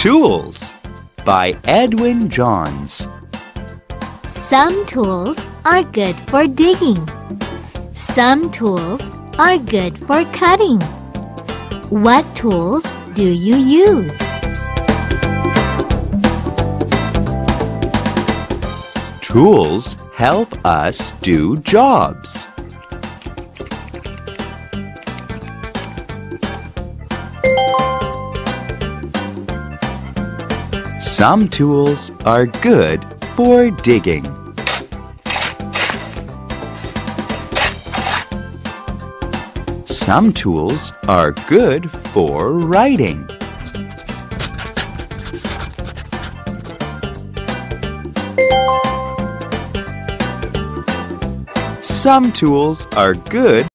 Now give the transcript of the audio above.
Tools by Edwin Johns. Some tools are good for digging. Some tools are good for cutting. What tools do you use? Tools help us do jobs. Some tools are good for digging. Some tools are good for writing. Some tools are good